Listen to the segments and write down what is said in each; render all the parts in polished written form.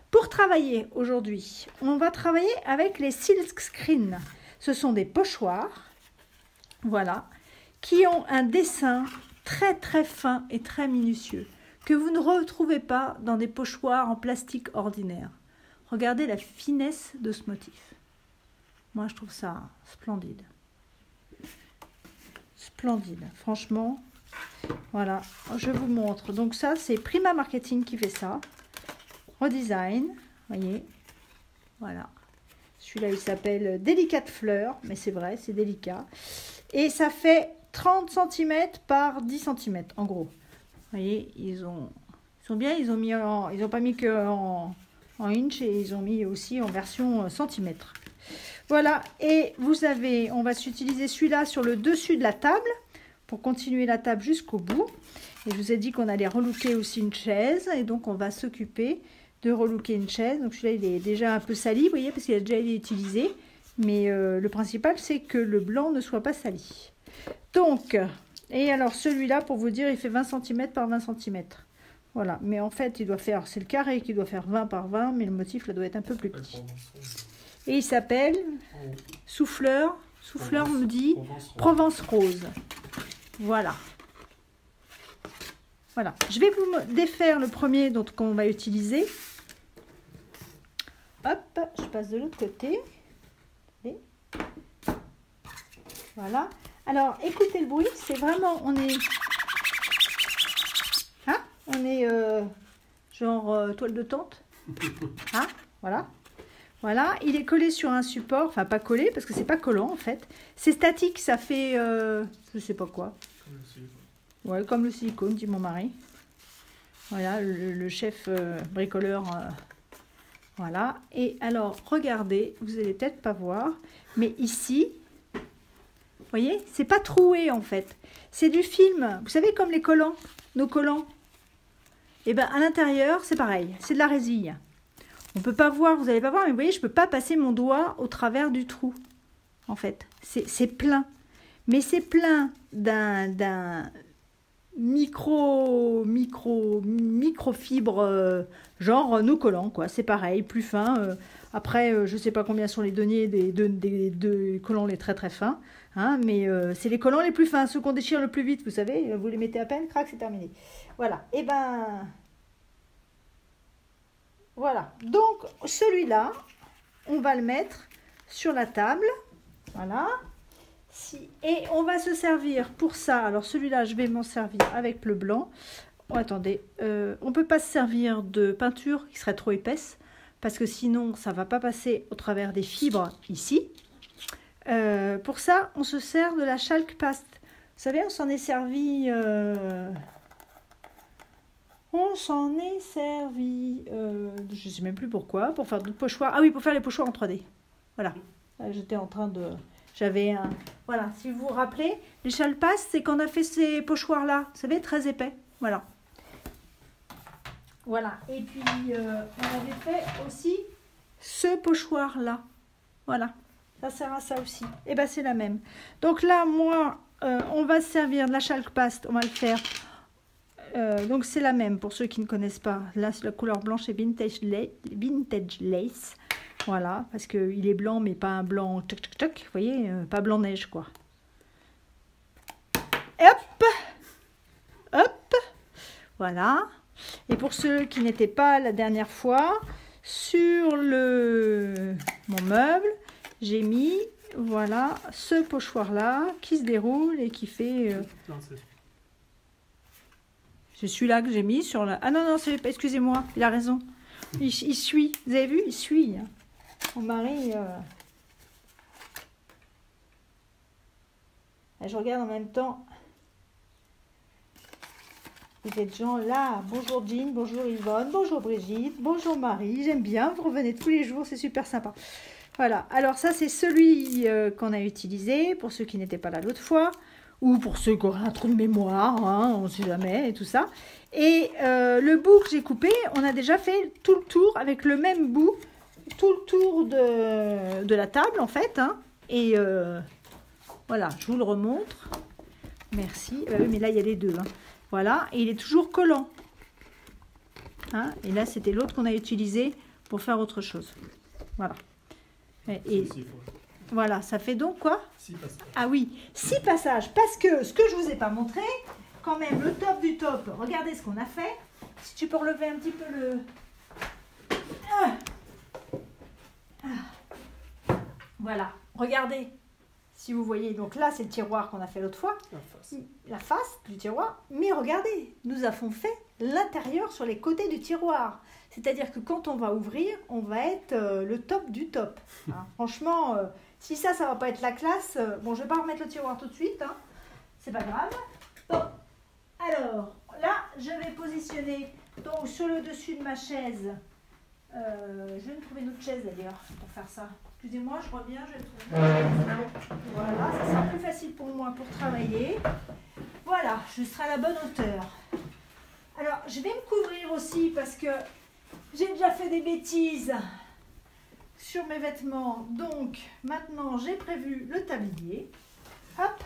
Pour travailler aujourd'hui, on va travailler avec les silk screen. Ce sont des pochoirs, voilà, qui ont un dessin très très fin et très minutieux, que vous ne retrouvez pas dans des pochoirs en plastique ordinaire. Regardez la finesse de ce motif. Moi, je trouve ça splendide. Splendide, franchement. Voilà, je vous montre. Donc ça, c'est Prima Marketing qui fait ça. Redesign, voyez. Voilà. Celui-là, il s'appelle Délicate Fleur, mais c'est vrai, c'est délicat. Et ça fait 30 cm par 10 cm, en gros. Vous voyez, ils sont bien, ils ont pas mis que en inch et ils ont mis aussi en version centimètre. Voilà, et vous avez, on va s'utiliser celui-là sur le dessus de la table pour continuer la table jusqu'au bout. Et je vous ai dit qu'on allait relooker aussi une chaise et donc on va s'occuper de relooker une chaise. Donc celui-là, il est déjà un peu sali, vous voyez, parce qu'il a déjà été utilisé. Mais le principal, c'est que le blanc ne soit pas sali. Donc, et alors celui-là, pour vous dire, il fait 20 cm par 20 cm. Voilà, mais en fait, il doit faire, c'est le carré qui doit faire 20 par 20, mais le motif, là, doit être un peu plus petit. Et il s'appelle Souffleur. Souffleur me dit Provence Rose. Voilà. Voilà. Je vais vous défaire le premier qu'on va utiliser. Hop, je passe de l'autre côté. Voilà. Alors, écoutez le bruit. C'est vraiment, on est genre toile de tente. Hein, voilà. Voilà, il est collé sur un support, enfin pas collé parce que c'est pas collant en fait. C'est statique, ça fait je sais pas quoi. Comme le silicone. Ouais, comme le silicone, dit mon mari. Voilà, le chef bricoleur. Voilà. Et alors, regardez, vous allez peut-être pas voir, mais ici, vous voyez, c'est pas troué en fait. C'est du film. Vous savez comme les collants, nos collants. Et ben à l'intérieur, c'est pareil, c'est de la résille. On peut pas voir, vous n'allez pas voir, mais vous voyez, je peux pas passer mon doigt au travers du trou. En fait, c'est plein. Mais c'est plein d'un microfibre, genre nos collants, quoi. C'est pareil, plus fin. Après, je sais pas combien sont les deniers des collants les très très fins. Hein, mais c'est les collants les plus fins, ceux qu'on déchire le plus vite, vous savez. Vous les mettez à peine, crac, c'est terminé. Voilà, et ben... Voilà, donc celui-là, on va le mettre sur la table, voilà, et on va se servir pour ça, alors celui-là, je vais m'en servir avec le blanc. Oh, attendez, on ne peut pas se servir de peinture qui serait trop épaisse, parce que sinon, ça ne va pas passer au travers des fibres ici. Pour ça, on se sert de la chalk paste. Vous savez, on s'en est servi... On s'en est servi, je ne sais même plus pourquoi, pour faire d'autres pochoirs. Ah oui, pour faire les pochoirs en 3D. Voilà, j'étais en train de... J'avais un... Voilà, si vous vous rappelez, les chalpasses, c'est qu'on a fait ces pochoirs-là, vous savez, très épais. Voilà. Voilà, et puis on avait fait aussi ce pochoir-là. Voilà, ça sert à ça aussi. Et bien, c'est la même. Donc là, moi, on va se servir de la chalk paste, on va le faire... donc c'est la même pour ceux qui ne connaissent pas. Là la couleur blanche c'est vintage lace. Voilà, parce qu'il est blanc mais pas un blanc tchoc tchoc tchoc. Vous voyez, pas blanc neige quoi. Et hop, hop, voilà. Et pour ceux qui n'étaient pas la dernière fois, sur mon meuble, j'ai mis voilà ce pochoir là qui se déroule et qui fait... C'est celui-là que j'ai mis sur la... Ah non, non, excusez-moi, il a raison. Il suit. Vous avez vu? Il suit. Mon mari... Je regarde en même temps. Vous êtes gens là. Bonjour Jean, bonjour Yvonne, bonjour Brigitte, bonjour Marie. J'aime bien, vous revenez tous les jours, c'est super sympa. Voilà, alors ça c'est celui qu'on a utilisé pour ceux qui n'étaient pas là l'autre fois. Ou pour ceux qui auraient un trou de mémoire, hein, on ne sait jamais, et tout ça. Et le bout que j'ai coupé, on a déjà fait tout le tour avec le même bout, tout le tour de la table, en fait. Hein. Et voilà, je vous le remontre. Merci. Oui, mais là, il y a les deux. Hein. Voilà, et il est toujours collant. Hein. Et là, c'était l'autre qu'on a utilisé pour faire autre chose. Voilà. Et voilà, ça fait donc quoi? 6 passages. Ah oui, 6 passages. Parce que ce que je vous ai pas montré, quand même, le top du top, regardez ce qu'on a fait. Si tu peux relever un petit peu le... Voilà, regardez. Si vous voyez, donc là, c'est le tiroir qu'on a fait l'autre fois. La face du tiroir. Mais regardez, nous avons fait l'intérieur sur les côtés du tiroir. C'est-à-dire que quand on va ouvrir, on va être le top du top. Hein, franchement, si ça va pas être la classe... bon, je vais pas remettre le tiroir tout de suite. Hein, c'est pas grave. Bon, alors, là, je vais positionner donc sur le dessus de ma chaise. Je vais me trouver une autre chaise d'ailleurs pour faire ça. Excusez-moi, je reviens, je vais trouver une chaise. Voilà, ça sera plus facile pour moi pour travailler. Voilà, je serai à la bonne hauteur. Alors, je vais me couvrir aussi parce que j'ai déjà fait des bêtises sur mes vêtements. Donc, maintenant, j'ai prévu le tablier. Hop.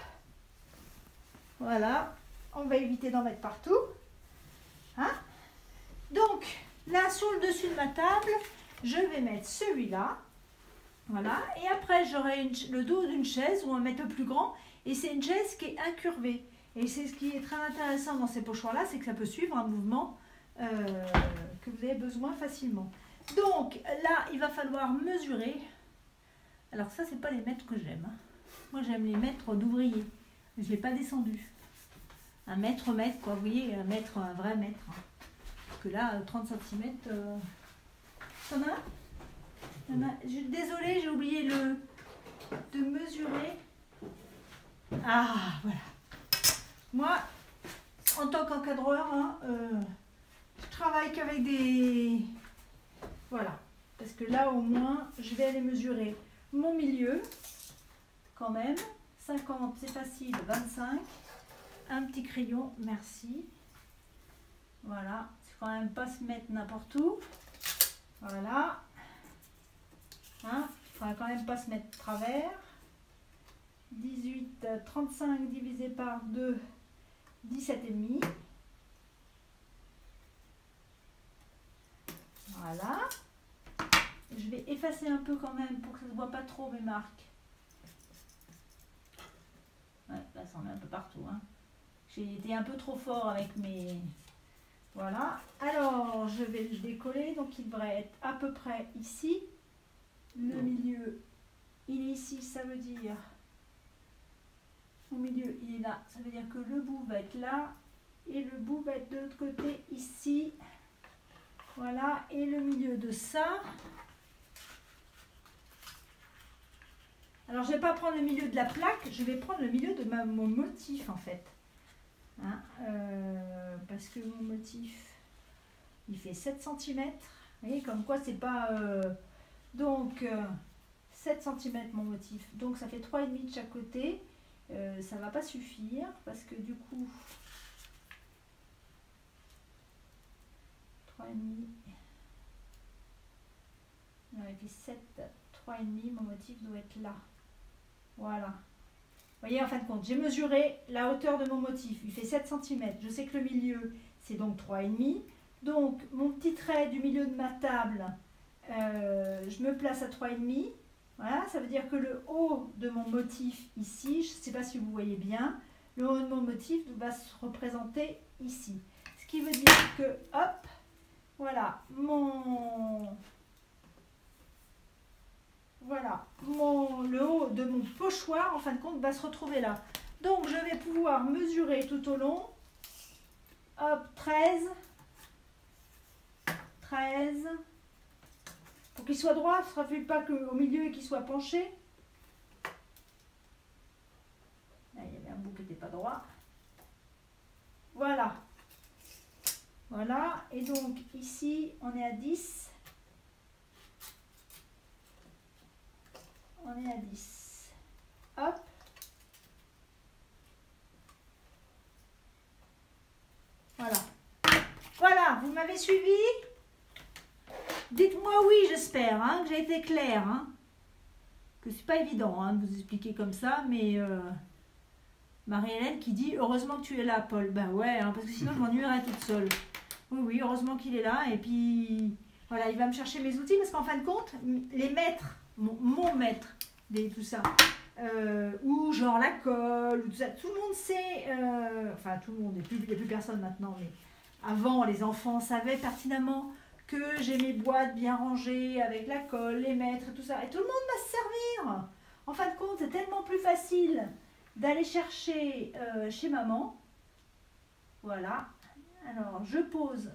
Voilà. On va éviter d'en mettre partout. Hein? Donc, là, sur le dessus de ma table, je vais mettre celui-là. Voilà. Et après, j'aurai le dos d'une chaise où on va mettre le plus grand. Et c'est une chaise qui est incurvée. Et c'est ce qui est très intéressant dans ces pochoirs-là, c'est que ça peut suivre un mouvement que vous avez besoin facilement. Donc, là, il va falloir mesurer. Alors, ça, c'est pas les mètres que j'aime. Hein. Moi, j'aime les mètres d'ouvrier. Je ne l'ai pas descendu. Un mètre, quoi. Vous voyez, un mètre, un vrai mètre. Hein. Parce que là, 30 cm... T'en as un? Désolée, j'ai oublié de mesurer. Ah, voilà. Moi, en tant qu'encadreur, hein, je travaille qu'avec des... Voilà. Parce que là, au moins, je vais aller mesurer mon milieu. Quand même. 50, c'est facile. 25. Un petit crayon, merci. Voilà. C'est quand même pas se mettre n'importe où. Voilà. Hein, il ne faudra quand même pas se mettre de travers. 18, 35 divisé par 2, 17,5. Voilà. Je vais effacer un peu quand même pour que ça ne se voit pas trop mes marques. Ouais, là ça en met un peu partout. Hein. J'ai été un peu trop fort avec mes... Voilà. Alors, je vais le décoller. Donc, il devrait être à peu près ici. Le milieu, il est ici. Ça veut dire... Au milieu, il est là. Ça veut dire que le bout va être là. Et le bout va être de l'autre côté, ici. Voilà. Et le milieu de ça... Alors, je ne vais pas prendre le milieu de la plaque. Je vais prendre le milieu de mon motif, en fait. Hein, parce que mon motif il fait 7 cm. Vous voyez, comme quoi c'est pas donc 7 cm mon motif, donc ça fait 3,5 de chaque côté. Ça va pas suffire parce que du coup 3,5, non, il fait 7, 3,5, mon motif doit être là. Voilà. Vous voyez, en fin de compte, j'ai mesuré la hauteur de mon motif. Il fait 7 cm. Je sais que le milieu, c'est donc 3,5. Donc, mon petit trait du milieu de ma table, je me place à 3,5. Voilà, ça veut dire que le haut de mon motif ici, je ne sais pas si vous voyez bien, le haut de mon motif va se représenter ici. Ce qui veut dire que, hop, voilà, le haut de mon pochoir, en fin de compte, va se retrouver là. Donc, je vais pouvoir mesurer tout au long. Hop, 13. Pour qu'il soit droit, ce ne sera pas qu'au milieu et qu'il soit penché. Là, il y avait un bout qui n'était pas droit. Voilà. Voilà. Et donc, ici, on est à 10. On est à 10. Hop. Voilà. Voilà, vous m'avez suivi? Dites-moi oui, j'espère, hein, que j'ai été claire. Hein, que c'est pas évident hein, de vous expliquer comme ça, mais Marie-Hélène qui dit « Heureusement que tu es là, Paul ». Ben ouais, hein, parce que sinon je m'ennuierais toute seule. Oui, oui, heureusement qu'il est là. Et puis, Voilà, il va me chercher mes outils parce qu'en fin de compte, les maîtres, mon maître, tout ça, ou genre la colle, ou tout ça, tout le monde sait, enfin tout le monde, il n'y a plus personne maintenant, mais avant les enfants savaient pertinemment que j'ai mes boîtes bien rangées avec la colle, les maîtres et tout ça, et tout le monde va se servir. En fin de compte, c'est tellement plus facile d'aller chercher chez maman. Voilà, alors je pose.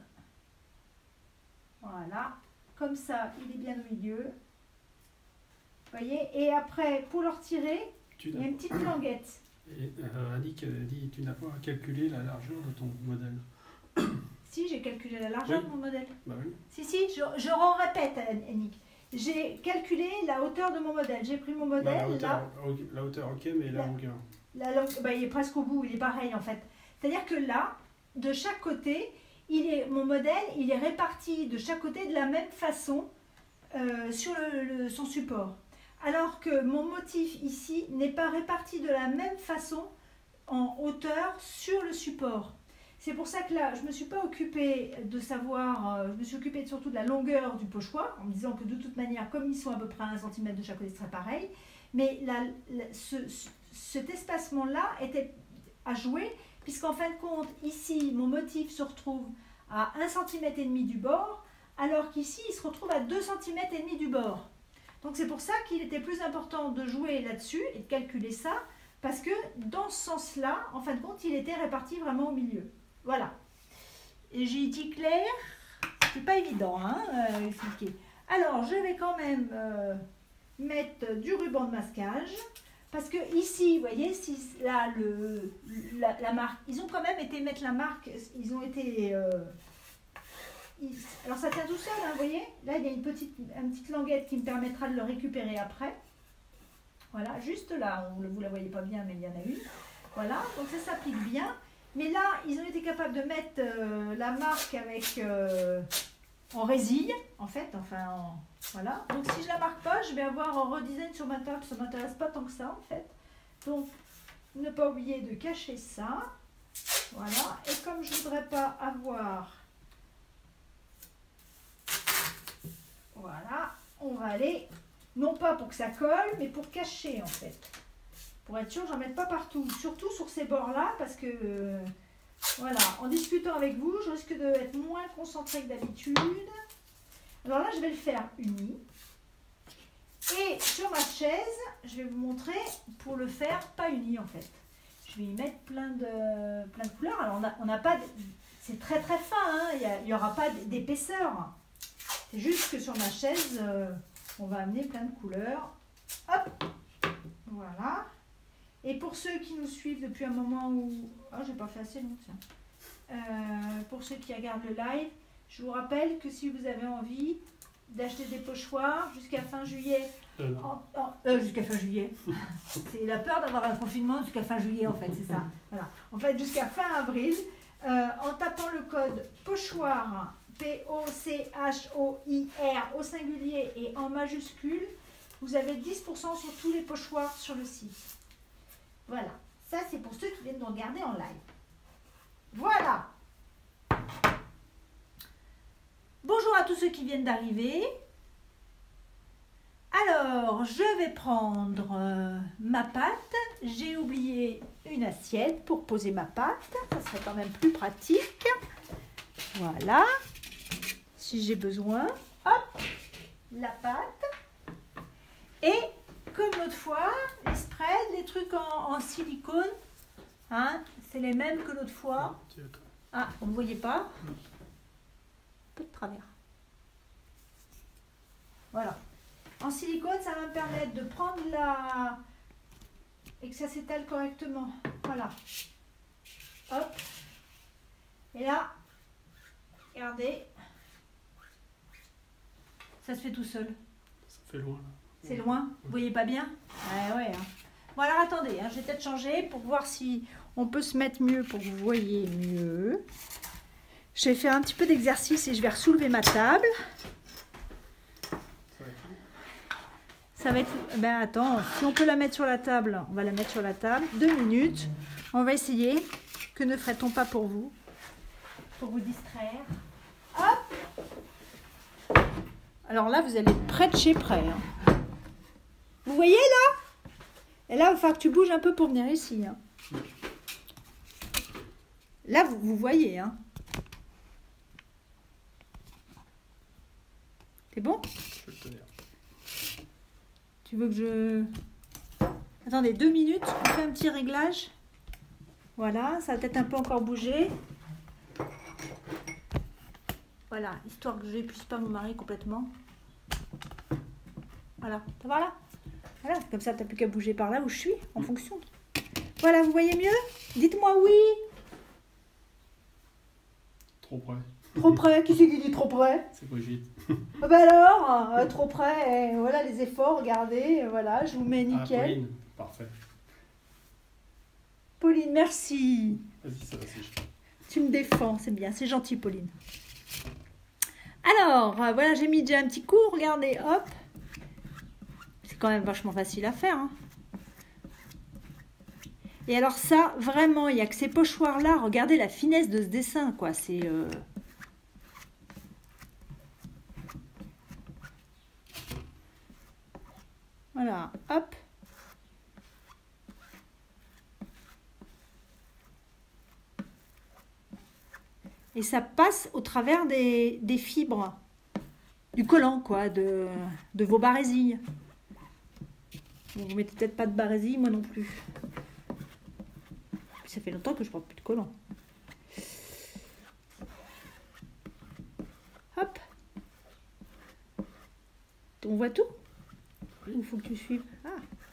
Voilà, comme ça, il est bien au milieu. Vous voyez, et après, pour le retirer, il y a une petite languette. Et Annick dit, tu n'as pas calculé la largeur de ton modèle. Si, j'ai calculé la largeur de mon modèle. Bah oui. Si, je répète, Annick. J'ai calculé la hauteur de mon modèle. J'ai pris mon modèle, la hauteur, ok, mais la longueur. Bah, il est presque au bout, il est pareil en fait. C'est-à-dire que là, de chaque côté, mon modèle, il est réparti de chaque côté de la même façon sur son support. Alors que mon motif ici n'est pas réparti de la même façon en hauteur sur le support. C'est pour ça que là, je ne me suis pas occupée de savoir, je me suis occupée surtout de la longueur du pochoir, en me disant que de toute manière, comme ils sont à peu près à 1 cm de chaque côté, ce serait pareil. Mais cet espacement-là était à jouer, puisqu'en fin de compte, ici, mon motif se retrouve à 1,5 cm du bord, alors qu'ici, il se retrouve à 2,5 cm du bord. Donc c'est pour ça qu'il était plus important de jouer là-dessus et de calculer ça, parce que dans ce sens-là, en fin de compte, il était réparti vraiment au milieu. Voilà. Et j'ai dit clair, c'est pas évident à expliquer. Alors, je vais quand même mettre du ruban de masquage, parce que ici, vous voyez, là, la marque, ils ont quand même été mettre la marque, ils ont été... alors ça tient tout seul, hein, vous voyez. Là, il y a une petite languette qui me permettra de le récupérer après. Voilà, juste là, vous ne la voyez pas bien, mais il y en a une. Voilà, donc ça s'applique bien. Mais là, ils ont été capables de mettre la marque avec en résille, en fait. Voilà. Donc si je ne la marque pas, je vais avoir un redesign sur ma table. Ça ne m'intéresse pas tant que ça, en fait. Donc, ne pas oublier de cacher ça. Voilà. Et comme je ne voudrais pas avoir... Voilà, on va aller, non pas pour que ça colle, mais pour cacher en fait. Pour être sûr, j'en mette pas partout, surtout sur ces bords-là, parce que, voilà, en discutant avec vous, je risque d'être moins concentrée que d'habitude. Alors là, je vais le faire uni. Et sur ma chaise, je vais vous montrer pour le faire pas uni en fait. Je vais y mettre plein de couleurs. Alors on n'a pas, c'est très très fin, hein, il n'y aura pas d'épaisseur. C'est juste que sur ma chaise, on va amener plein de couleurs. Hop, voilà. Et pour ceux qui nous suivent depuis un moment où... Oh, j'ai pas fait assez long, tiens. Pour ceux qui regardent le live, je vous rappelle que si vous avez envie d'acheter des pochoirs jusqu'à fin juillet... jusqu'à fin juillet. C'est la peur d'avoir un confinement jusqu'à fin juillet, en fait, c'est ça. Voilà. En fait, jusqu'à fin avril, en tapant le code pochoir... P-O-C-H-O-I-R au singulier et en majuscule, vous avez 10% sur tous les pochoirs sur le site. Voilà, ça c'est pour ceux qui viennent nous regarder en live. Voilà. Bonjour à tous ceux qui viennent d'arriver. Alors, je vais prendre ma pâte. J'ai oublié une assiette pour poser ma pâte. Ça serait quand même plus pratique. Voilà. Si j'ai besoin, hop, la pâte. Et comme l'autre fois, les spreads, les trucs en silicone, hein, c'est les mêmes que l'autre fois. Ah, vous ne voyez pas? Un peu de travers. Voilà. En silicone, ça va me permettre de prendre et que ça s'étale correctement. Voilà. Hop. Et là, regardez. Ça se fait tout seul. Ça fait loin là. C'est loin, vous voyez pas bien? Ouais. Hein. Bon alors attendez, hein, je vais peut-être changer pour voir si on peut se mettre mieux pour que vous voyez mieux. Je vais faire un petit peu d'exercice et je vais ressoulever ma table. Ça va être... Ben attends, si on peut la mettre sur la table, on va la mettre sur la table. 2 minutes. On va essayer. Que ne ferait-on pas pour vous distraire? Hop! Alors là, vous allez être près de chez près. Hein. Vous voyez là? Et là, il va falloir que tu bouges un peu pour venir ici. Hein. Là, vous voyez. Hein. C'est bon? Je vais le tenir. Tu veux que je... Attendez, 2 minutes, on fait un petit réglage. Voilà, ça va peut-être un peu encore bouger. Voilà, histoire que je n'épuise pas mon mari complètement. Voilà, ça va là? Voilà, comme ça, tu n'as plus qu'à bouger par là où je suis, en fonction. Voilà, vous voyez mieux? Dites-moi oui. Trop près. Trop près? Qui c'est qui dit trop près? C'est Brigitte. Ah bah alors, trop près, et voilà les efforts, regardez, voilà, je vous mets nickel. Pauline, parfait. Pauline, merci. Vas-y, ça va sécher. Tu me défends, c'est bien, c'est gentil Pauline. Alors, voilà, j'ai mis déjà un petit coup, regardez, hop. C'est quand même vachement facile à faire. Hein. Et alors ça, vraiment, il n'y a que ces pochoirs-là, regardez la finesse de ce dessin, quoi, c'est... Voilà, hop. Et ça passe au travers des fibres, du collant, quoi, de vos barésilles. Bon, vous mettez peut-être pas de barésilles, moi non plus. Puis ça fait longtemps que je porte plus de collant. Hop. On voit tout? Il faut que tu suives. Ah.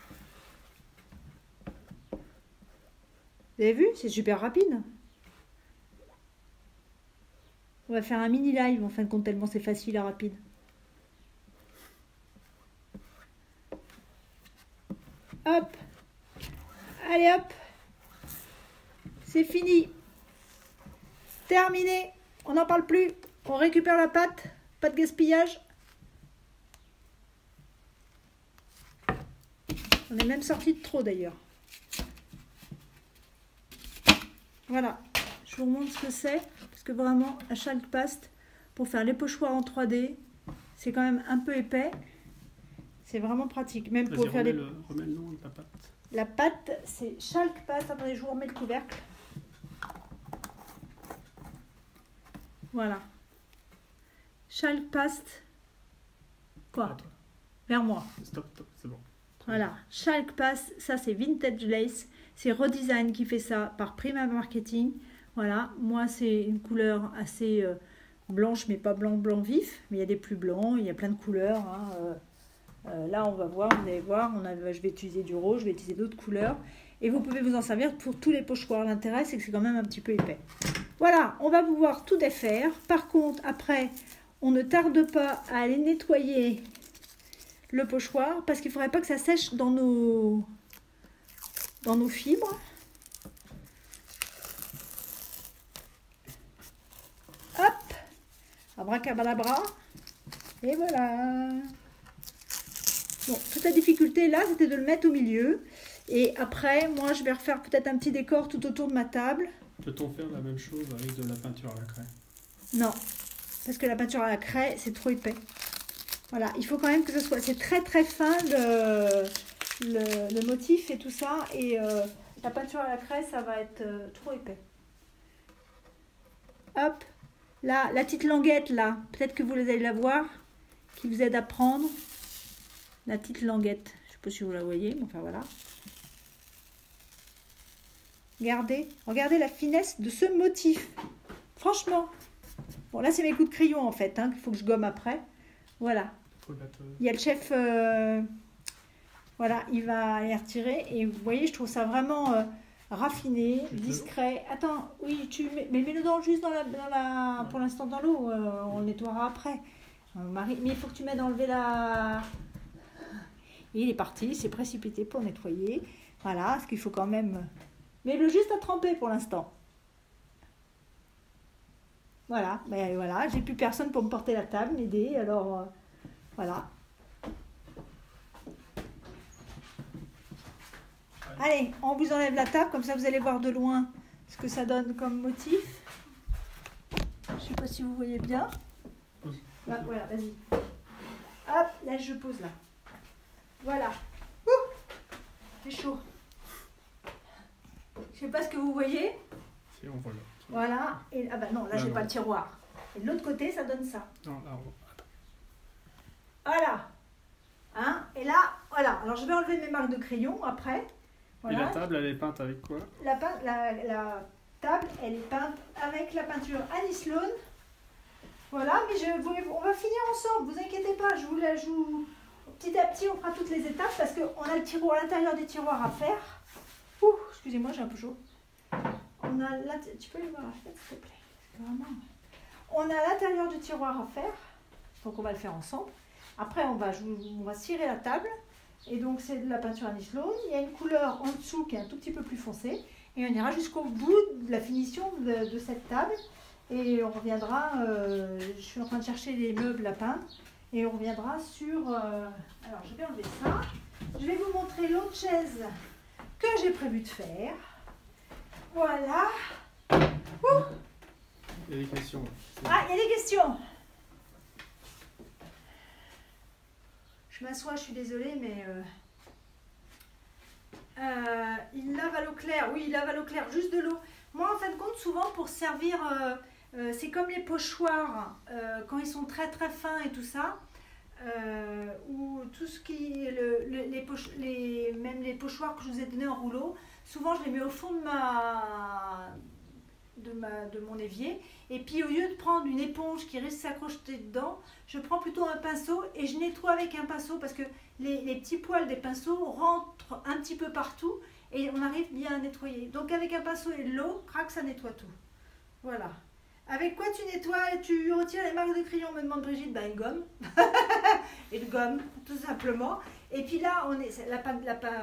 Vous avez vu? C'est super rapide. On va faire un mini live en fin de compte, tellement c'est facile et rapide. Hop. Allez hop. C'est fini. Terminé. On n'en parle plus. On récupère la pâte. Pas de gaspillage. On est même sorti de trop d'ailleurs. Voilà. Je vous montre ce que c'est. Parce que vraiment, à chaque paste, pour faire les pochoirs en 3D, c'est quand même un peu épais. C'est vraiment pratique. Même pour faire remets le nom de la pâte. La pâte, c'est Chalk Paste. Attendez, je vous remets le couvercle. Voilà. Chalk Paste. Quoi? Vers moi. Stop, c'est bon. Voilà. Chalk Paste, ça c'est Vintage Lace. C'est Redesign qui fait ça par Prima Marketing. Voilà. Moi, c'est une couleur assez blanche, mais pas blanc vif. Mais il y a des plus blancs, il y a plein de couleurs. Hein. Là, on va voir, vous allez voir, je vais utiliser du rose, je vais utiliser d'autres couleurs. Et vous pouvez vous en servir pour tous les pochoirs. L'intérêt, c'est que c'est quand même un petit peu épais. Voilà, on va pouvoir tout défaire. Par contre, après, on ne tarde pas à aller nettoyer le pochoir parce qu'il ne faudrait pas que ça sèche dans nos fibres. Hop, abracadabra. Et voilà. Bon, toute la difficulté là, c'était de le mettre au milieu. Et après, moi, je vais refaire peut-être un petit décor tout autour de ma table. Peut-on faire la même chose avec de la peinture à la craie? Non, parce que la peinture à la craie, c'est trop épais. Voilà, il faut quand même que ce soit... C'est très très fin le motif et tout ça. Et la peinture à la craie, ça va être trop épais. Hop, là, la petite languette là, peut-être que vous allez la voir, qui vous aide à prendre. La petite languette, je ne sais pas si vous la voyez, mais enfin voilà. Regardez la finesse de ce motif. Franchement. Bon, là, c'est mes coups de crayon, en fait, hein, qu'il faut que je gomme après. Voilà. Il y a le chef, voilà, il va les retirer. Et vous voyez, je trouve ça vraiment raffiné, discret. Attends, oui, mais mets-le juste pour l'instant dans l'eau. On le nettoiera après. Marie, mais il faut que tu m'aides à enlever la... Et il est parti, il s'est précipité pour nettoyer. Voilà, parce qu'il faut quand même... Mets-le juste à tremper pour l'instant. Voilà, ben voilà, j'ai plus personne pour me porter la table, m'aider, alors voilà. Allez, on vous enlève la table, comme ça vous allez voir de loin ce que ça donne comme motif. Je sais pas si vous voyez bien. Là, voilà, vas-y. elle, je pose là. Voilà. Ouh, c'est chaud. Je sais pas ce que vous voyez. Si, on voit là. Voilà. Et, ah bah non, là, j'ai pas le tiroir. Et de l'autre côté, ça donne ça. Non, là, on voit. Attends. Voilà. Hein? Et là, voilà. Alors, je vais enlever mes marques de crayon après. Voilà. Et la table, elle est peinte avec quoi? La table, elle est peinte avec la peinture Annie Sloan. Voilà, mais on va finir ensemble, vous inquiétez pas. Je vous petit à petit, on fera toutes les étapes parce qu'on a le tiroir à l'intérieur des tiroirs à faire. Ouh, excusez-moi, j'ai un peu chaud. On a là, tu peux les voir, s'il te plaît. Vraiment. On a l'intérieur du tiroir à faire, donc on va le faire ensemble. Après, on va cirer la table. Et donc, c'est de la peinture Annie Sloan. Il y a une couleur en dessous qui est un tout petit peu plus foncée. Et on ira jusqu'au bout de la finition de cette table. Et on reviendra, je suis en train de chercher les meubles à peindre. Et on reviendra sur... alors, je vais enlever ça. Je vais vous montrer l'autre chaise que j'ai prévu de faire. Voilà. Ouh. Il y a des questions. Ah, il y a des questions. Je m'assois, je suis désolée, mais il lave à l'eau claire. Oui, il lave à l'eau claire, juste de l'eau. Moi, en fin de compte, souvent pour servir, c'est comme les pochoirs, quand ils sont très très fins et tout ça, ou tout ce qui est même les pochoirs que je vous ai donnés en rouleau, souvent je les mets au fond de mon évier, et puis au lieu de prendre une éponge qui risque de s'accrocher dedans, je prends plutôt un pinceau et je nettoie avec un pinceau parce que les petits poils des pinceaux rentrent un petit peu partout et on arrive bien à nettoyer. Donc avec un pinceau et de l'eau, crac, ça nettoie tout. Voilà. Avec quoi tu nettoies? Tu retires les marques de crayon, me demande Brigitte. Ben, une gomme. Une gomme, tout simplement. Et puis là, la table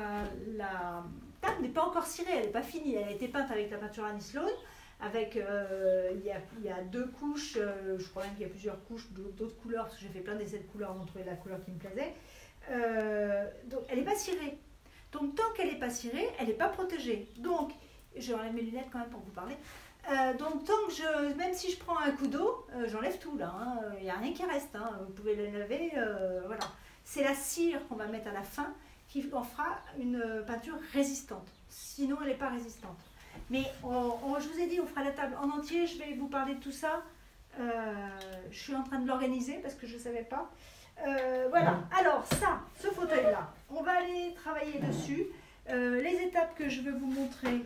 n'est pas encore cirée, elle n'est pas finie. Elle a été peinte avec la peinture Annie Sloan. Avec, il y a 2 couches, je crois même qu'il y a plusieurs couches d'autres couleurs, parce que j'ai fait plein d'essais de couleurs avant de trouver la couleur qui me plaisait. Donc elle n'est pas cirée. Donc tant qu'elle n'est pas cirée, elle n'est pas protégée. Donc, je enlève mes lunettes quand même pour vous parler. Donc tant que même si je prends un coup d'eau, j'enlève tout là, hein. Il n'y a rien qui reste, hein. Vous pouvez le laver, voilà. C'est la cire qu'on va mettre à la fin qui en fera une peinture résistante. Sinon elle n'est pas résistante. Mais je vous ai dit, on fera la table en entier, je vais vous parler de tout ça. Je suis en train de l'organiser parce que je ne savais pas. Voilà, alors ça, ce fauteuil-là, on va aller travailler dessus. Les étapes que je vais vous montrer,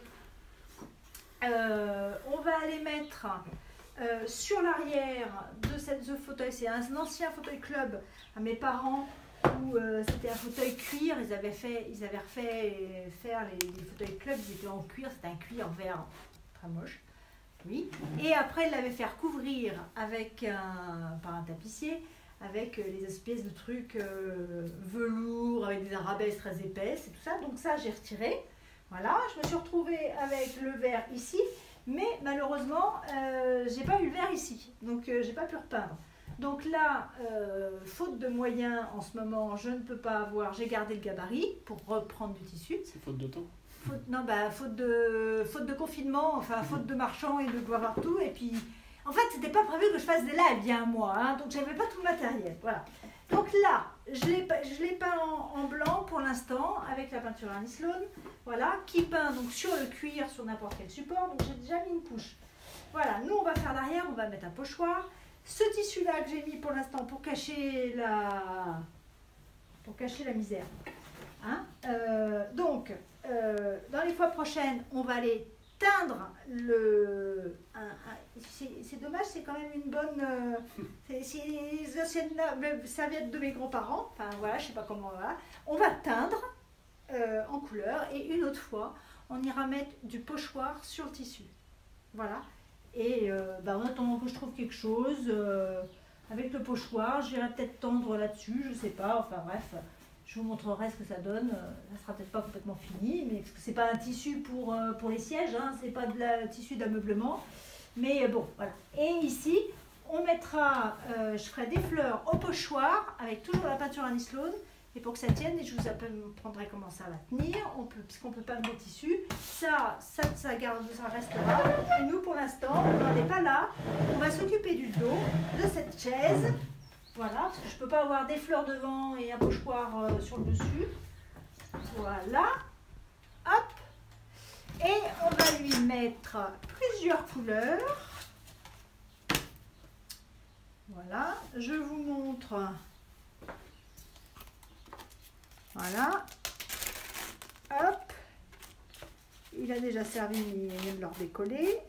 on va aller mettre sur l'arrière de ce fauteuil. C'est un ancien fauteuil club à mes parents où c'était un fauteuil cuir. Ils avaient refait faire les fauteuils club, ils étaient en cuir, c'était un cuir vert très moche. Oui. Et après, ils l'avaient fait couvrir par un tapissier avec les espèces de trucs velours avec des arabesques très épaisses et tout ça. Donc ça, j'ai retiré. Voilà, je me suis retrouvée avec le vert ici, mais malheureusement, j'ai pas eu le vert ici, donc j'ai pas pu repeindre. Donc là, faute de moyens en ce moment, je ne peux pas avoir, j'ai gardé le gabarit pour reprendre du tissu. C'est faute de temps? Faute de confinement, enfin faute de marchands et de boire tout. Et puis, en fait, c'était pas prévu que je fasse des lives il y a un mois, hein, donc j'avais pas tout le matériel. Voilà. Donc là, je l'ai peint en blanc pour l'instant avec la peinture Annie Sloan, voilà, qui peint donc sur le cuir, sur n'importe quel support. Donc j'ai déjà mis une couche. Voilà, nous on va faire l'arrière, on va mettre un pochoir. Ce tissu-là que j'ai mis pour l'instant pour cacher la misère. Hein, donc, dans les fois prochaines, on va aller teindre c'est dommage, c'est quand même une bonne... c'est les anciennes serviettes de mes grands-parents. Enfin voilà, je sais pas comment... Voilà. On va teindre en couleur et une autre fois, on ira mettre du pochoir sur le tissu. Voilà. Et en attendant que je trouve quelque chose, avec le pochoir, j'irai peut-être tendre là-dessus, je sais pas, enfin bref, je vous montrerai ce que ça donne. Ça sera peut-être pas complètement fini, mais parce que c'est pas un tissu pour les sièges, hein, c'est pas de la tissu d'ameublement, mais bon, voilà. Et ici, on mettra, je ferai des fleurs au pochoir, avec toujours la peinture Annie Sloan, et pour que ça tienne, et je vous apprendrai comment ça va tenir, puisqu'on peut pas mettre de tissu, ça restera. Et nous, pour l'instant, on n'en est pas là. On va s'occuper du dos de cette chaise. Voilà, parce que je ne peux pas avoir des fleurs devant et un pochoir sur le dessus. Voilà. Hop. Et on va lui mettre plusieurs couleurs. Voilà, je vous montre. Voilà. Hop. Il a déjà servi, il vient de leur décoller.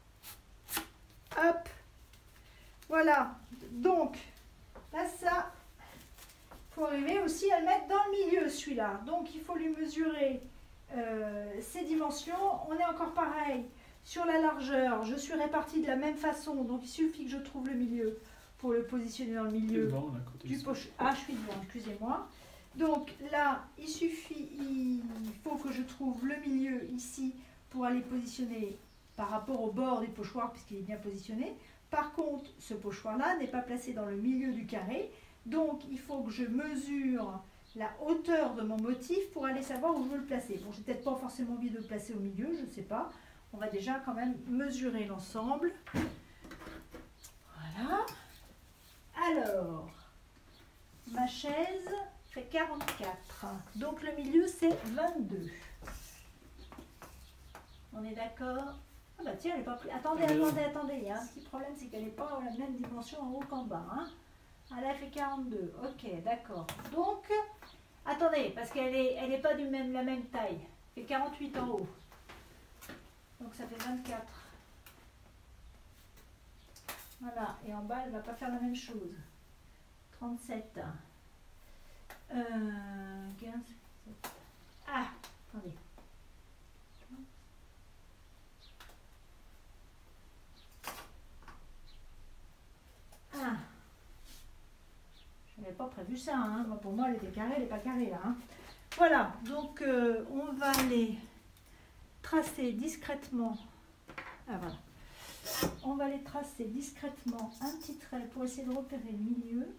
Hop. Voilà. Donc, là, ça, il faut arriver aussi à le mettre dans le milieu, celui-là. Donc, il faut lui mesurer ses dimensions. On est encore pareil. Sur la largeur, je suis répartie de la même façon. Donc, il suffit que je trouve le milieu pour le positionner dans le milieu devant, là, côté du poche. Ah, je suis devant, excusez-moi. Donc là, il faut que je trouve le milieu ici pour aller positionner par rapport au bord du pochoir puisqu'il est bien positionné. Par contre, ce pochoir-là n'est pas placé dans le milieu du carré. Donc, il faut que je mesure la hauteur de mon motif pour aller savoir où je veux le placer. Bon, j'ai peut-être pas forcément envie de le placer au milieu, je ne sais pas. On va déjà quand même mesurer l'ensemble. Voilà. Alors, ma chaise fait 44. Donc le milieu c'est 22. On est d'accord? Ah bah tiens, elle n'est pas prise. Attendez. Il y a un petit problème, c'est qu'elle n'est pas à la même dimension en haut qu'en bas. Hein. Ah, là, elle fait 42. Ok, d'accord. Donc, attendez, parce qu'elle est pas la même taille. Elle fait 48 en haut. Donc ça fait 24. Voilà, et en bas, elle ne va pas faire la même chose. 37. 15. Ah, attendez. Ah. Je n'avais pas prévu ça. Hein. Moi, pour moi, elle était carrée, elle n'est pas carrée là. Hein. Voilà, donc on va les tracer discrètement. Ah, voilà. On va les tracer discrètement un petit trait pour essayer de repérer le milieu.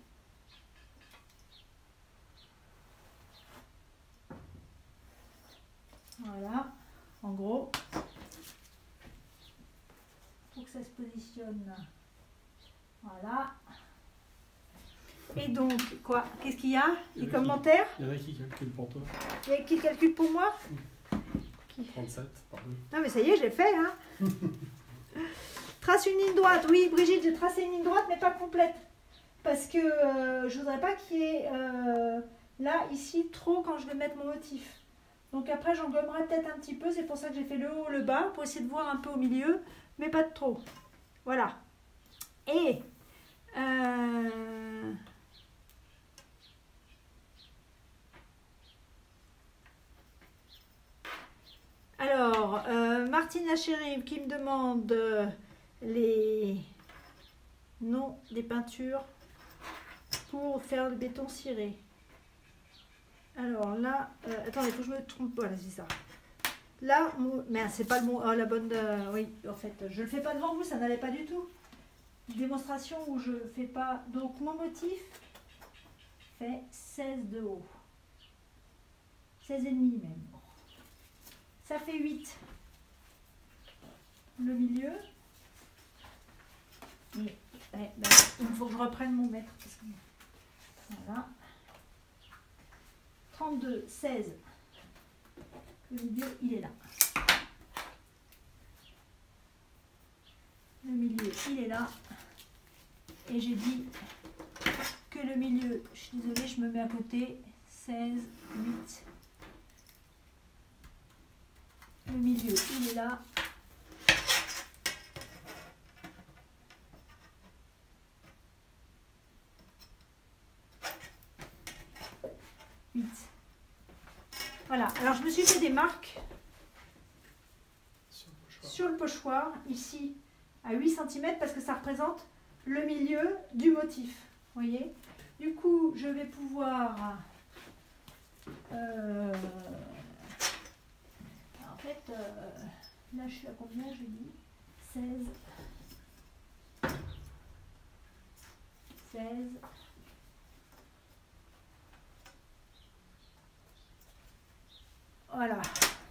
Voilà, en gros, pour que ça se positionne. Voilà. Et donc, quoi? Qu'est-ce qu'il y a? Des commentaires? Il y en a qui calculent pour toi. Il y a qui calcule pour moi? 37, pardon. Non, mais ça y est, j'ai fait. Hein. Trace une ligne droite. Oui, Brigitte, j'ai tracé une ligne droite, mais pas complète. Parce que je ne voudrais pas qu'il y ait là, ici, trop quand je vais mettre mon motif. Donc après, j'en gommerai peut-être un petit peu. C'est pour ça que j'ai fait le haut, le bas, pour essayer de voir un peu au milieu, mais pas de trop. Voilà. Et alors, Martine Chérif qui me demande les noms des peintures pour faire le béton ciré. Alors là, attendez, il faut que je me trompe. Voilà, c'est ça. Là, mais c'est pas le bon, la bonne. Oui, en fait, je le fais pas devant vous, ça n'allait pas du tout. Démonstration où je fais pas. Donc mon motif fait 16 de haut. 16,5 même. Ça fait 8. Le milieu. Et, ben, il faut que je reprenne mon mètre. Voilà. 32, 16. Le milieu, il est là. Le milieu, il est là. Et j'ai dit que le milieu, je suis désolée, je me mets à côté. 16, 8. Le milieu, il est là. Voilà, alors je me suis fait des marques sur le pochoir, ici à 8 cm parce que ça représente le milieu du motif. Vous voyez? Du coup, je vais pouvoir... en fait, là je suis à combien? Je dis 16. 16. Voilà.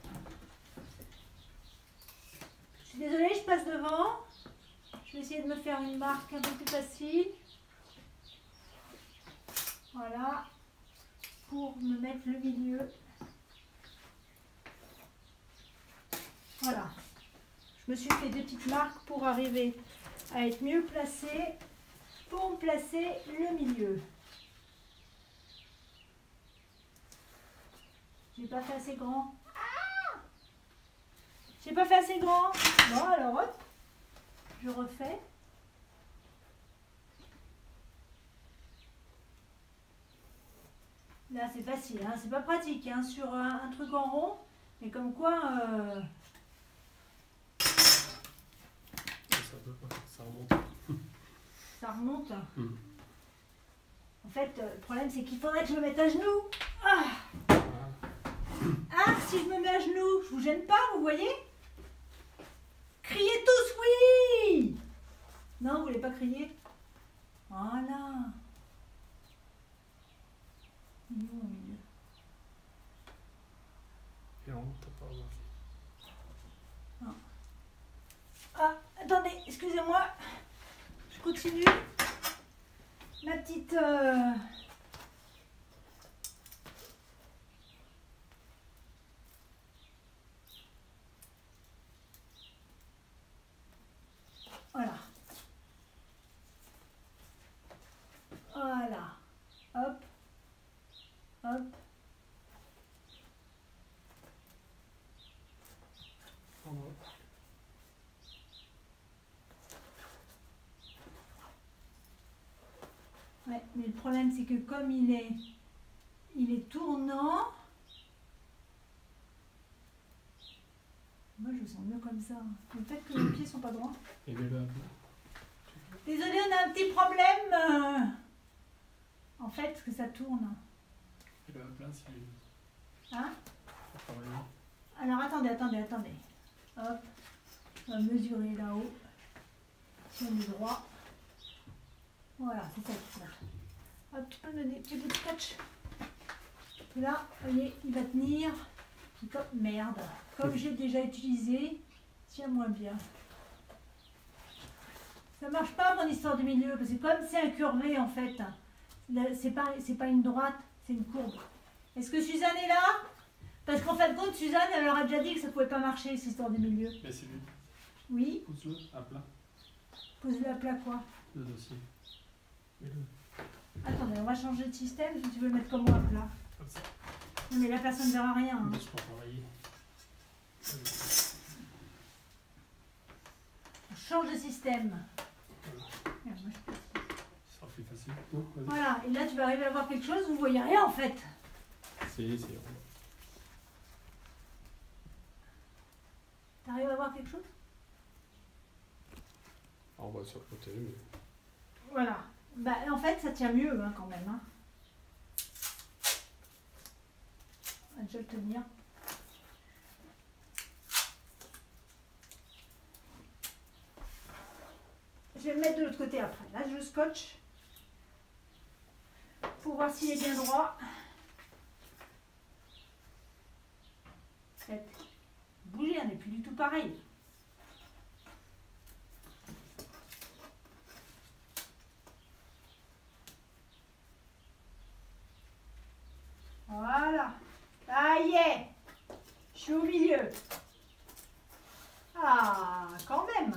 Je suis désolée, je passe devant. Je vais essayer de me faire une marque un peu plus facile. Voilà, pour me mettre le milieu. Voilà. Je me suis fait des petites marques pour arriver à être mieux placée, pour me placer le milieu. J'ai pas fait assez grand. J'ai pas fait assez grand. Bon, alors hop, je refais. Là, c'est facile, hein. C'est pas pratique hein, sur un truc en rond, mais comme quoi. Ça remonte. Ça remonte. Mm. En fait, le problème, c'est qu'il faudrait que je me mette à genoux. Ah, ah, si je me mets à genoux, je vous gêne pas, vous voyez? Criez tous oui! Non, vous voulez pas crier? Voilà. Il est où, au milieu? Et on t'as pas remarqué. Non. Ah, attendez, excusez-moi. Je continue. Ma petite... Voilà. Voilà. Hop. Hop. Ouais, mais le problème c'est que comme il est tournant, moi je le sens mieux comme ça. Peut-être que les pieds sont pas droits. Et mets-le à plat. Désolée, on a un petit problème. En fait, parce que ça tourne. Mets-le à plat si Hein? pour travailler. Alors attendez. Hop, on va mesurer là-haut. Si on est droit. Voilà, c'est ça qui tient. Hop, tu peux me donner un petit bout de scotch. Là, vous voyez, il va tenir. Comme merde. Comme j'ai déjà utilisé, tiens-moi bien. Ça marche pas mon histoire du milieu, parce que comme c'est incurvé en fait, c'est pas une droite, c'est une courbe. Est-ce que Suzanne est là? Parce qu'en fin de compte, Suzanne, elle leur a déjà dit que ça pouvait pas marcher, cette histoire du milieu. Mais c'est lui. Oui. Pousse-le à plat. Pose-le à plat quoi? Le dossier. Mets-le. Attendez, on va changer de système, si tu veux le mettre comme moi à plat. Comme ça. Non mais là personne ne verra rien. Hein. Laisse pour travailler. On change de système. Merde, moi, Ça sera plus facile. Non, vas-y. voilà, et là tu vas arriver à voir quelque chose, vous ne voyez rien en fait. C'est. Tu arrives à voir quelque chose? On va sur le côté, mais. Voilà. Bah, en fait, ça tient mieux hein, quand même. Hein. On va déjà le tenir. Je vais le mettre de l'autre côté après. Là, je scotche pour voir s'il est bien droit. Bouger, on n'est plus du tout pareil. Voilà. Ça y est. Je suis au milieu. Ah, quand même.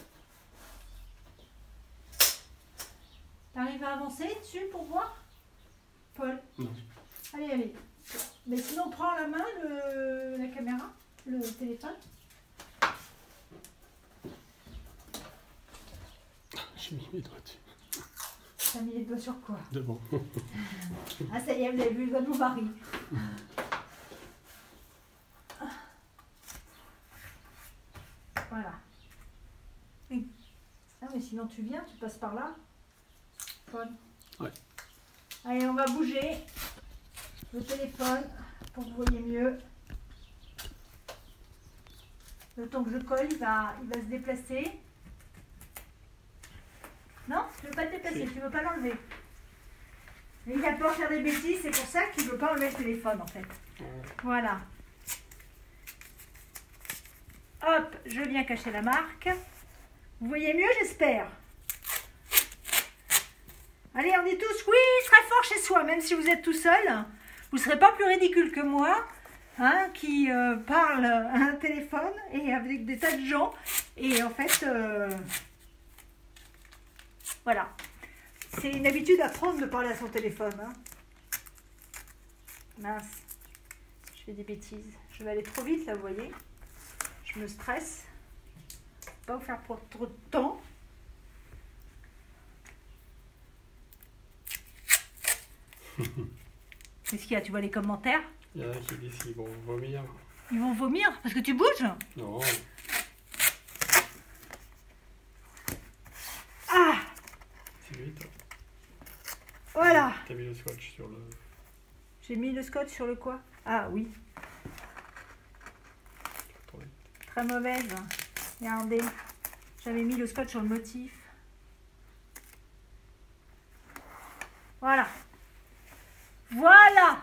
T'arrives à avancer dessus pour voir, Paul? Non. Allez. Mais sinon, prends la main, la caméra, le téléphone. J'ai mis mes doigts dessus. T'as mis les doigts sur quoi? Devant. Ah, ça y est, vous avez vu le doigt de mon mari. Voilà. Ah, mais sinon, tu viens, tu passes par là, Paul. Ouais. Allez, on va bouger le téléphone pour que vous voyez mieux. Le temps que je colle, il va se déplacer. Non, tu ne veux pas te déplacer, tu ne veux pas l'enlever. Mais il a peur de faire des bêtises, c'est pour ça qu'il ne veut pas enlever le téléphone en fait. Voilà. Hop, je viens cacher la marque. Vous voyez mieux, j'espère. Allez, on dit tous, oui, il serait fort chez soi, même si vous êtes tout seul. Vous ne serez pas plus ridicule que moi, hein, qui parle à un téléphone et avec des tas de gens. Et en fait, voilà. C'est une habitude à prendre de parler à son téléphone. Hein. Mince, je fais des bêtises. Je vais aller trop vite, là, vous voyez. Je me stresse. Pas vous faire pour trop de temps. Qu'est-ce qu'il y a? Tu vois les commentaires? Il y en a qui disent qu'ils vont vomir. Ils vont vomir parce que tu bouges? Non. Ah! C'est lui, toi. Voilà. T'as mis le scotch sur le... J'ai mis le scotch sur le quoi? Ah oui. Très mauvaise. Regardez. J'avais mis le scotch sur le motif. Voilà. Voilà.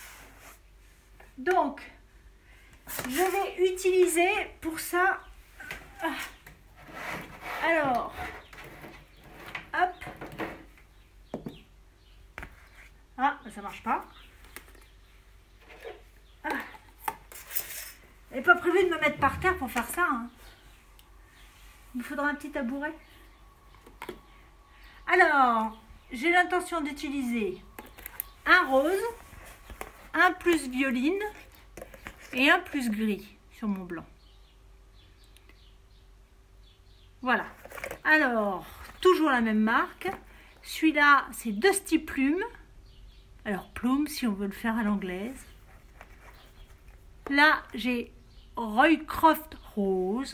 Donc, je vais utiliser pour ça. Alors, hop. Ah, ça marche pas. Ah. Il n'est pas prévu de me mettre par terre pour faire ça. Hein. Il me faudra un petit tabouret. Alors, j'ai l'intention d'utiliser un rose, un plus violine et un plus gris sur mon blanc. Voilà. Alors, toujours la même marque. Celui-là, c'est Dusty Plume. Alors, Plume, si on veut le faire à l'anglaise. Là, j'ai Roycroft Rose.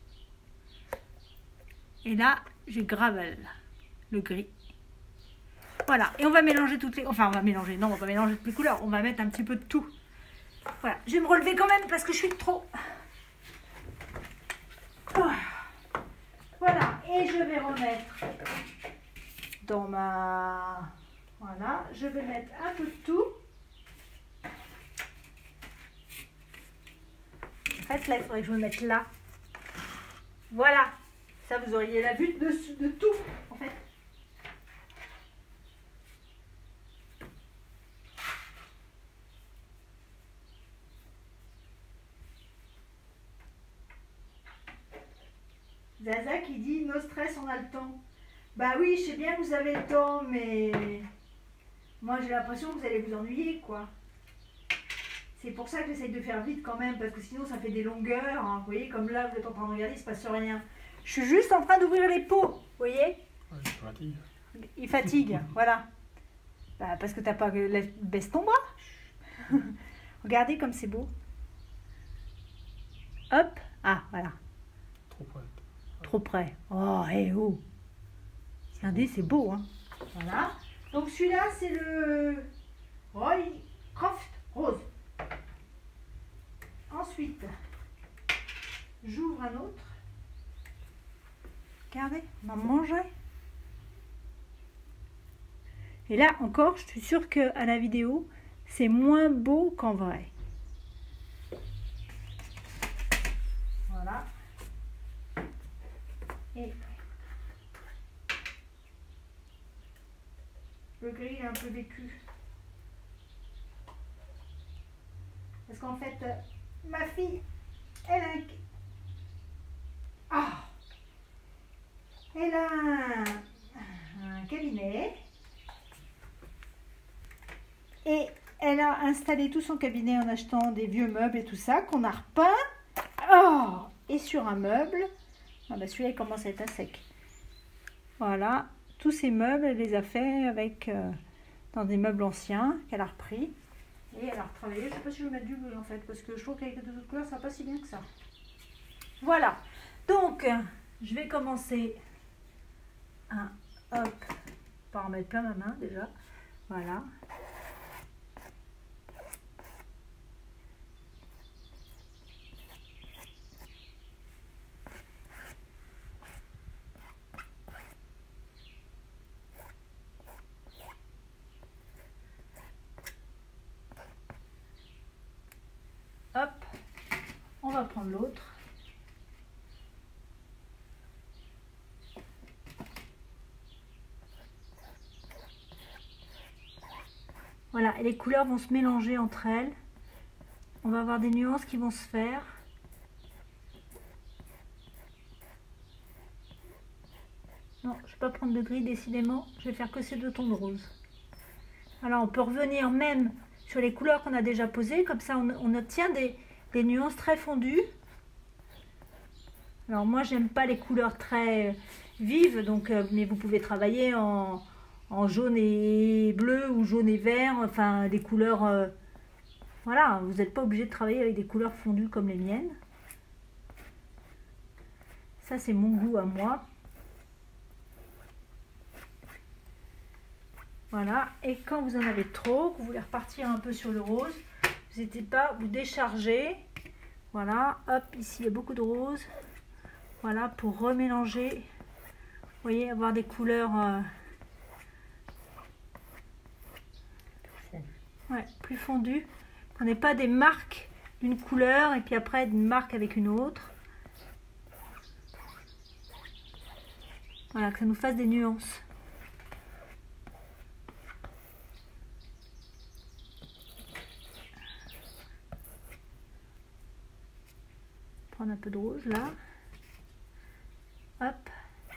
Et là, j'ai Gravel, le gris. Voilà, et on va mélanger toutes les... Enfin, on va mélanger, non, on va pas mélanger toutes les couleurs. On va mettre un petit peu de tout. Voilà, je vais me relever quand même parce que je suis trop... Voilà, et je vais remettre dans ma... Voilà, je vais mettre un peu de tout. En fait, là, il faudrait que je me mette là. Voilà. Ça, vous auriez la vue de tout, en fait. Zaza qui dit, no stress, on a le temps. Bah oui, je sais bien que vous avez le temps, mais moi, j'ai l'impression que vous allez vous ennuyer, quoi. C'est pour ça que j'essaye de faire vite quand même, parce que sinon, ça fait des longueurs. Hein. Vous voyez, comme là, vous êtes en train de regarder, il ne se passe rien. Je suis juste en train d'ouvrir les pots, vous voyez? Ouais, il fatigue. Il fatigue, voilà. Bah, parce que t'as pas... Baisse ton bras. Regardez comme c'est beau. Hop. Ah, voilà. Trop près. Trop près. Oh, hé, oh. Regardez, c'est beau, hein. Voilà. Donc celui-là, c'est le Roycroft Rose. Ensuite, j'ouvre un autre. Regardez, on va manger. Et là encore, je suis sûre qu'à la vidéo, c'est moins beau qu'en vrai. Voilà. Et le gris est un peu vécu. Parce qu'en fait, ma fille, elle a elle a un cabinet. Et elle a installé tout son cabinet en achetant des vieux meubles et tout ça, qu'on a repeint. Oh, et sur un meuble, ah bah celui-là il commence à être à sec. Voilà, tous ces meubles, elle les a fait avec dans des meubles anciens qu'elle a repris. Et elle a retravaillé. Je ne sais pas si je vais mettre du bleu en fait, parce que je trouve qu'avec les deux autres couleurs, ça va pas si bien que ça. Voilà, donc je vais commencer hop, par en mettre plein ma main déjà. Voilà. Hop, on va prendre l'autre. Voilà, et les couleurs vont se mélanger entre elles. On va avoir des nuances qui vont se faire. Non, je ne vais pas prendre de gris, décidément. Je vais faire que ces deux tons de rose. Alors, on peut revenir même sur les couleurs qu'on a déjà posées. Comme ça, on obtient des nuances très fondues. Alors, moi, j'aime pas les couleurs très vives. Donc, mais vous pouvez travailler en jaune et bleu ou jaune et vert. Enfin, des couleurs... voilà, vous n'êtes pas obligé de travailler avec des couleurs fondues comme les miennes. Ça, c'est mon goût à moi. Voilà, et quand vous en avez trop, que vous voulez repartir un peu sur le rose, n'hésitez pas à vous décharger. Voilà, hop, ici il y a beaucoup de rose. Voilà, pour remélanger. Vous voyez, avoir des couleurs plus fondues. Qu'on n'ait pas des marques d'une couleur et puis après une marque avec une autre. Voilà, que ça nous fasse des nuances. Prendre un peu de rose là. Hop.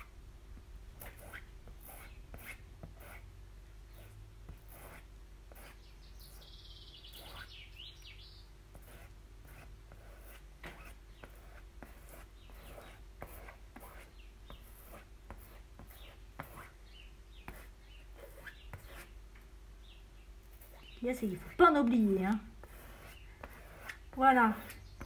C'est qu'il ne faut pas en oublier. Hein. Voilà.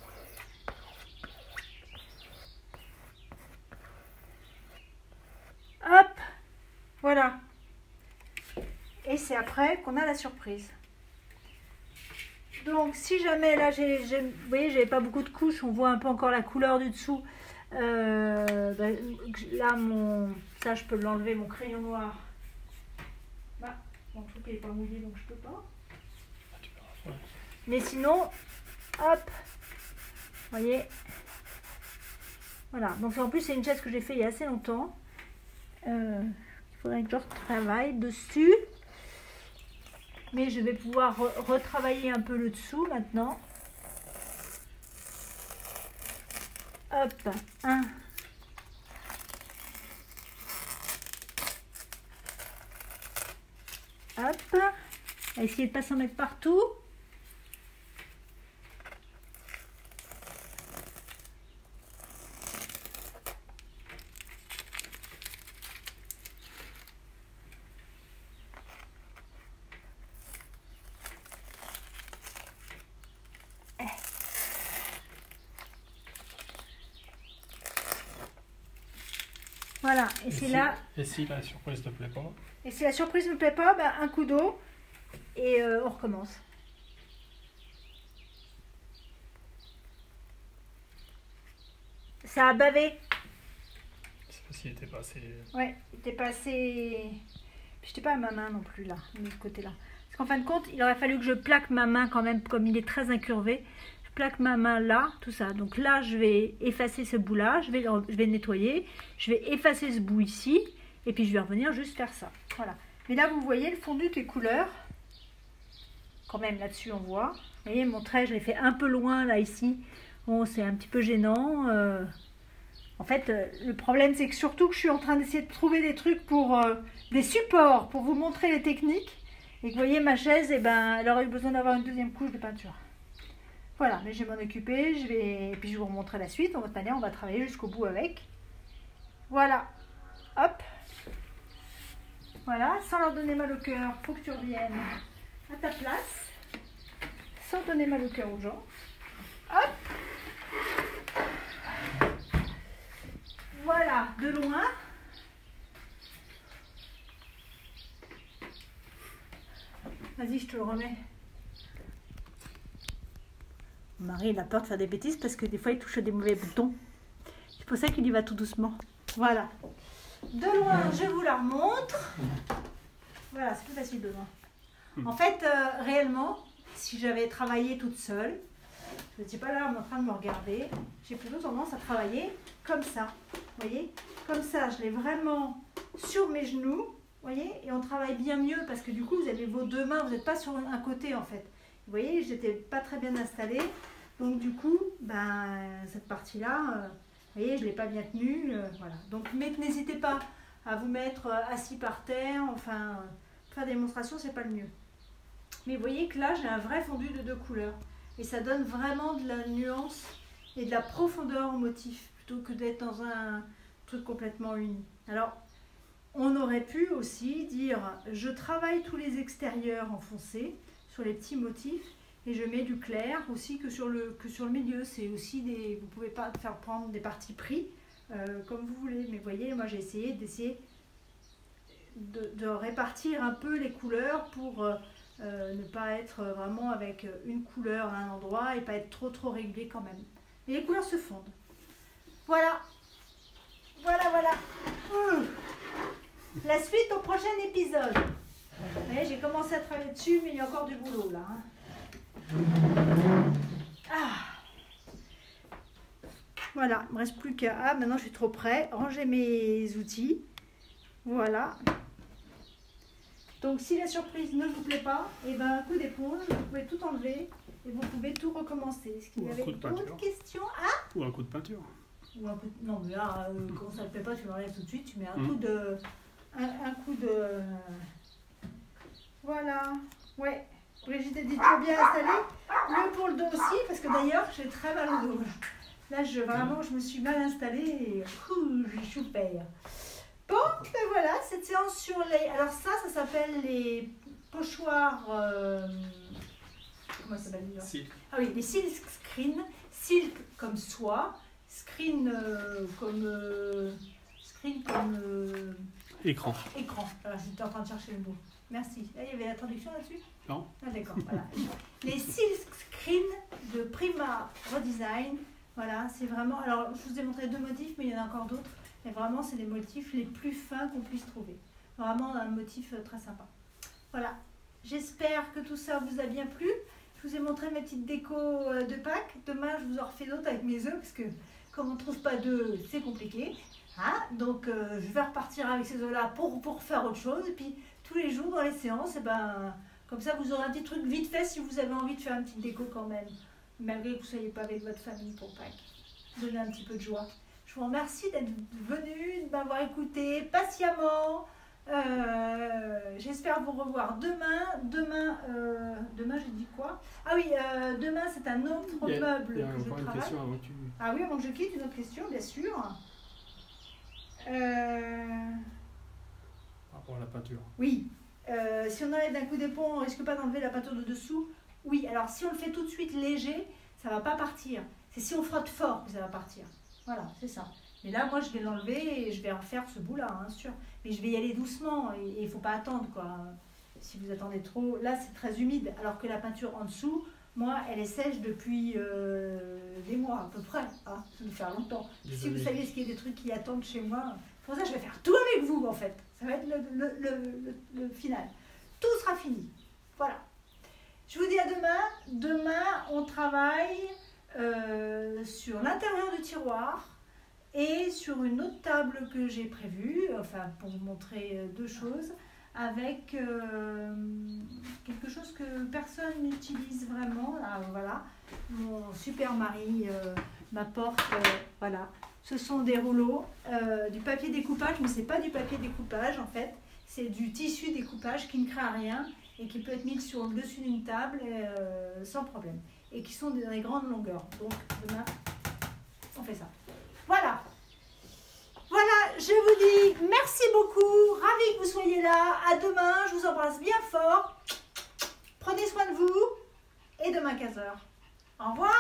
Hop. Voilà. Et c'est après qu'on a la surprise. Donc si jamais là, vous voyez, j'avais pas beaucoup de couches, on voit un peu encore la couleur du dessous. Là, ça je peux l'enlever, mon crayon noir. Bah, mon truc n'est pas mouillé donc je peux pas. Mais sinon, hop, voyez, voilà. Donc en plus c'est une chaise que j'ai fait il y a assez longtemps. Il faudrait que je retravaille dessus, mais je vais pouvoir retravailler un peu le dessous maintenant. Hop, un. Hop, à essayer de pas s'en mettre partout. Voilà, et c'est là. Et si la surprise ne te plaît pas? Et si la surprise ne me plaît pas, bah, un coup d'eau et on recommence. Ça a bavé. C'est parce qu'il était pas assez. Ouais, il était pas assez. Puis j'étais pas à ma main non plus là, de l'autre côté là. Parce qu'en fin de compte, il aurait fallu que je plaque ma main quand même, comme il est très incurvé. Je plaque ma main là, tout ça. Donc là, je vais effacer ce bout là, je vais nettoyer, je vais effacer ce bout ici, et puis je vais revenir juste faire ça. Voilà. Mais là, vous voyez le fondu des couleurs. Quand même, là-dessus, on voit. Vous voyez, mon trait, je l'ai fait un peu loin là, ici. Bon, c'est un petit peu gênant. En fait, le problème, c'est que surtout que je suis en train d'essayer de trouver des trucs pour des supports pour vous montrer les techniques. Et que vous voyez, ma chaise, eh ben, elle aurait eu besoin d'avoir une deuxième couche de peinture. Voilà, mais je vais m'en occuper, et puis je vais vous remontrer la suite. De toute manière, on va travailler jusqu'au bout avec. Voilà, hop. Voilà, sans leur donner mal au cœur, faut que tu reviennes à ta place. Sans donner mal au cœur aux gens. Hop. Voilà, de loin. Vas-y, je te le remets. Mon mari, il a peur de faire des bêtises parce que des fois, il touche à des mauvais boutons. C'est pour ça qu'il y va tout doucement. Voilà. De loin, je vous la remontre. Voilà, c'est plus facile de loin. En fait, réellement, si j'avais travaillé toute seule, je n'étais pas là en train de me regarder, j'ai plutôt tendance à travailler comme ça. Vous voyez? Comme ça, je l'ai vraiment sur mes genoux. voyez, et on travaille bien mieux parce que du coup, vous avez vos deux mains, vous n'êtes pas sur un côté en fait. Vous voyez, j'étais pas très bien installée. Donc du coup, ben, cette partie-là, vous voyez, je ne l'ai pas bien tenue. Voilà. Donc, mais n'hésitez pas à vous mettre assis par terre. Enfin, faire des démonstrations, c'est pas le mieux. Mais vous voyez que là, j'ai un vrai fondu de 2 couleurs. Et ça donne vraiment de la nuance et de la profondeur au motif, plutôt que d'être dans un truc complètement uni. Alors, on aurait pu aussi dire, je travaille tous les extérieurs en foncé, sur les petits motifs, et je mets du clair aussi que sur le milieu. C'est aussi des, vous pouvez pas faire prendre des partis pris comme vous voulez. Mais vous voyez, moi j'ai essayé de répartir un peu les couleurs pour ne pas être vraiment avec une couleur à un endroit et pas être trop régulier quand même. Et les couleurs se fondent. Voilà. Voilà. La suite au prochain épisode. Vous voyez, j'ai commencé à travailler dessus, mais il y a encore du boulot là. Voilà, il ne me reste plus qu'à... Ah, maintenant je suis trop près. Ranger mes outils. Voilà. Donc si la surprise ne vous plaît pas, et ben un coup d'éponge, vous pouvez tout enlever et vous pouvez tout recommencer. Est-ce qu'il y avait d'autres questions? Ou un coup de peinture. Ou un coup de... Non mais là, quand ça ne te plaît pas, tu l'enlèves tout de suite, tu mets un coup de... Un coup de... Voilà. Ouais. Brigitte a dit trop bien installé. Le pour le dos aussi, parce que d'ailleurs, j'ai très mal au dos. Là, vraiment, je me suis mal installée et j'ai choupé. Bon, ben voilà, cette séance sur les... Alors ça s'appelle les pochoirs... Comment ça s'appelle déjà? Silk. Ah oui, les silk screen. Silk comme soie. Screen comme... Écran. Écran. Alors, j'étais en train de chercher le mot. Merci. Là, il y avait la traduction là-dessus? Non. Ah d'accord, voilà. Les silk screen de Prima Redesign. Voilà, c'est vraiment... Alors, je vous ai montré 2 motifs, mais il y en a encore d'autres. Et vraiment, c'est les motifs les plus fins qu'on puisse trouver. Vraiment, un motif très sympa. Voilà. J'espère que tout ça vous a bien plu. Je vous ai montré mes petites décos de Pâques. Demain, je vous en refais d'autres avec mes œufs, parce que comme on ne trouve pas d'œufs, c'est compliqué. Hein, donc, je vais repartir avec ces œufs-là pour faire autre chose. Et puis, tous les jours dans les séances, et ben, comme ça, vous aurez un petit truc vite fait si vous avez envie de faire une petite déco quand même. Malgré que vous ne soyez pas avec votre famille pour Pâques. Donner un petit peu de joie. Je vous remercie d'être venu, de m'avoir écouté patiemment. J'espère vous revoir demain. Demain, j'ai dit quoi? Ah oui, demain, c'est un autre meuble que je travaille. Une question avant que tu... Ah oui, avant que je quitte, une autre question, bien sûr. Par rapport à la peinture. Oui. Si on enlève d'un coup d'éponge, on ne risque pas d'enlever la peinture de dessous? Oui, alors si on le fait tout de suite léger, ça ne va pas partir. C'est si on frotte fort que ça va partir. Voilà, c'est ça. Mais là, moi, je vais l'enlever et je vais refaire ce bout-là, hein, sûr. Mais je vais y aller doucement et il ne faut pas attendre, quoi. Si vous attendez trop... Là, c'est très humide, alors que la peinture en dessous, moi, elle est sèche depuis des mois à peu près. Hein, ça doit faire longtemps. Si vous saviez ce qu'il y a des trucs qui attendent chez moi, pour ça, je vais faire tout avec vous, en fait. Ça va être le final. Tout sera fini. Voilà. Je vous dis à demain. Demain, on travaille sur l'intérieur du tiroir et sur une autre table que j'ai prévue, enfin pour vous montrer 2 choses, avec quelque chose que personne n'utilise vraiment. Là, voilà, mon super mari m'apporte, voilà. Ce sont des rouleaux, du papier découpage, mais c'est pas du papier découpage en fait, c'est du tissu découpage qui ne craint rien et qui peut être mis sur le dessus d'une table sans problème. Et qui sont des grandes longueurs. Donc demain, on fait ça. Voilà. Voilà, je vous dis merci beaucoup. Ravi que vous soyez là. À demain. Je vous embrasse bien fort. Prenez soin de vous. Et demain 15h. Au revoir.